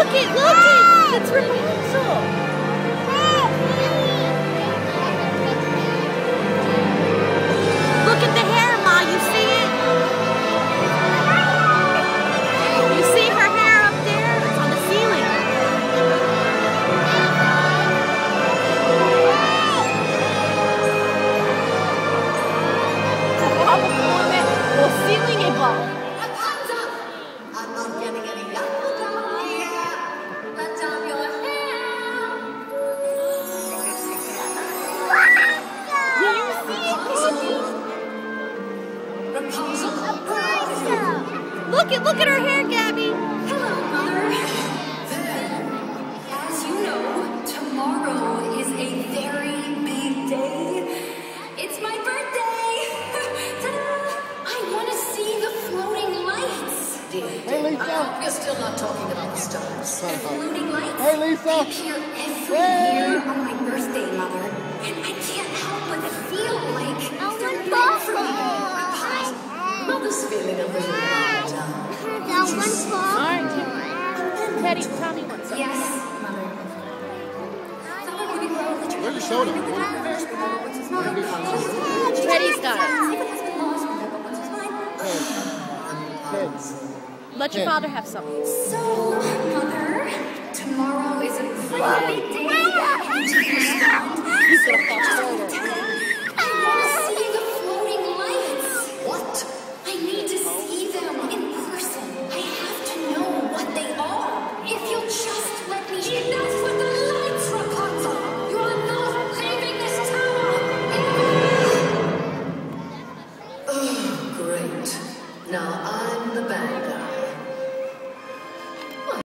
Look it! It's Rapunzel! Look at the hair, Ma, you see it? You see her hair up there? It's on the ceiling. Well, ceiling evolved. Rapunzel! I'm not getting any younger down here. Let down your hair. Do you see it, Rapunzel. Gabby? Look at her hair, Gabby. Hello, Mother. As you know, tomorrow is a very big day. It's my birthday. Ta-da! I want to see the floating lights. Hey, Lisa. You're still not talking about the stars. Floating lights? Hey, Lisa. They appear every year on my birthday, Mother. And I can't help but feel like they're meant for me. Mother's feeling a little down. Alright, Teddy, Tommy wants something. Yes, Mother. Where's your soda? Teddy's got it. Let your father have some. So, Mother, tomorrow is a very big day. He's gonna fall forward.